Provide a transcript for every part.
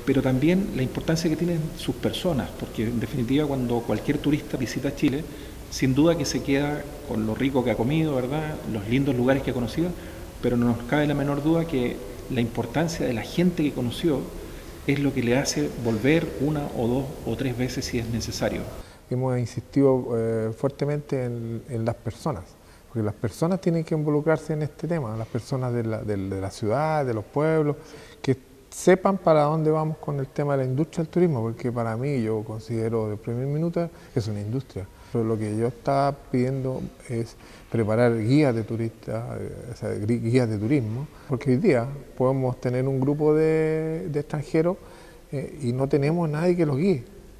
pero también la importancia que tienen sus personas, porque en definitiva cuando cualquier turista visita Chile, sin duda que se queda con lo rico que ha comido, ¿verdad? Los lindos lugares que ha conocido, pero no nos cabe la menor duda que la importancia de la gente que conoció es lo que le hace volver una o dos o tres veces si es necesario. Hemos insistido fuertemente en las personas, porque las personas tienen que involucrarse en este tema, las personas de la ciudad, de los pueblos, que sepan para dónde vamos con el tema de la industria del turismo, porque para mí, yo considero de primer minuto, que es una industria. Pero lo que yo estaba pidiendo es preparar guías de turistas, o sea, guías de turismo, porque hoy día podemos tener un grupo de extranjeros y no tenemos nadie que los guíe,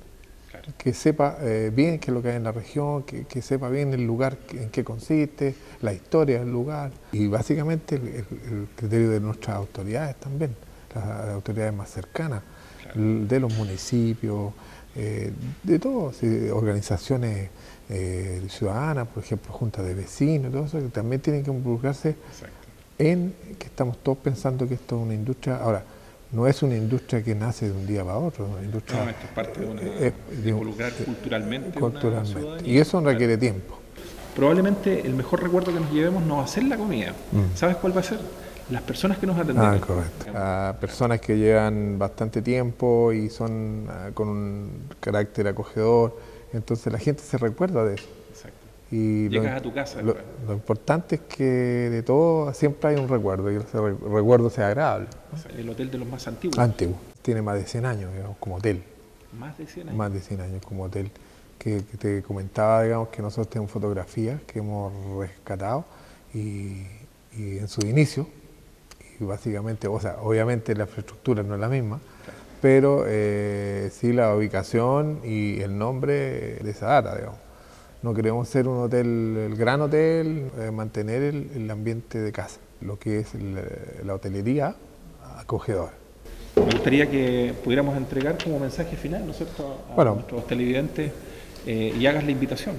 que sepa bien qué es lo que hay en la región, que sepa bien el lugar en qué consiste, la historia del lugar y básicamente el criterio de nuestras autoridades también, las autoridades más cercanas, de los municipios, de todas, organizaciones ciudadanas, por ejemplo, juntas de vecinos, todo eso, que también tienen que involucrarse en que estamos todos pensando que esto es una industria. Ahora, no es una industria que nace de un día para otro, una industria, no, esto es parte de involucrar culturalmente. Y eso requiere tiempo. Probablemente el mejor recuerdo que nos llevemos no va a ser la comida. ¿Sabes cuál va a ser? Las personas que nos atendieron. Correcto. Personas que llevan bastante tiempo y son con un carácter acogedor, entonces la gente se recuerda de eso. Exacto. Y llegas a tu casa. Lo importante es que de todo siempre hay un recuerdo y ese recuerdo sea agradable. El hotel de los más antiguos. Antiguo. Tiene más de 100 años, digamos, como hotel. ¿Más de 100 años? Más de 100 años como hotel. Que te comentaba, digamos, que nosotros tenemos fotografías que hemos rescatado y en su inicio, y básicamente, o sea, obviamente la infraestructura no es la misma, pero sí la ubicación y el nombre de esa data, digamos. No queremos ser un hotel, el gran hotel, mantener el ambiente de casa, lo que es la hotelería acogedora. Me gustaría que pudiéramos entregar como mensaje final, ¿no es cierto?, a nuestros televidentes y hagas la invitación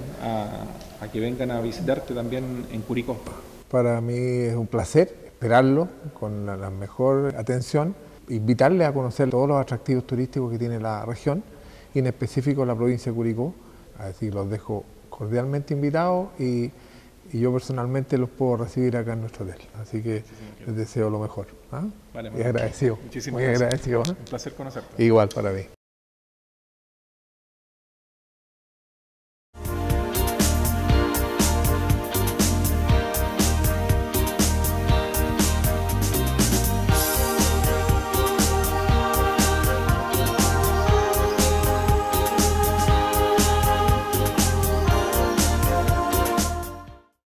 a que vengan a visitarte también en Curicó. Para mí es un placer esperarlo con la mejor atención, invitarles a conocer todos los atractivos turísticos que tiene la región y en específico la provincia de Curicó. Así los dejo cordialmente invitados y yo personalmente los puedo recibir acá en nuestro hotel. Así que les deseo lo mejor. Vale, y agradecido. Muchísimas gracias. Agradecido. Un placer conocerte. Igual para mí.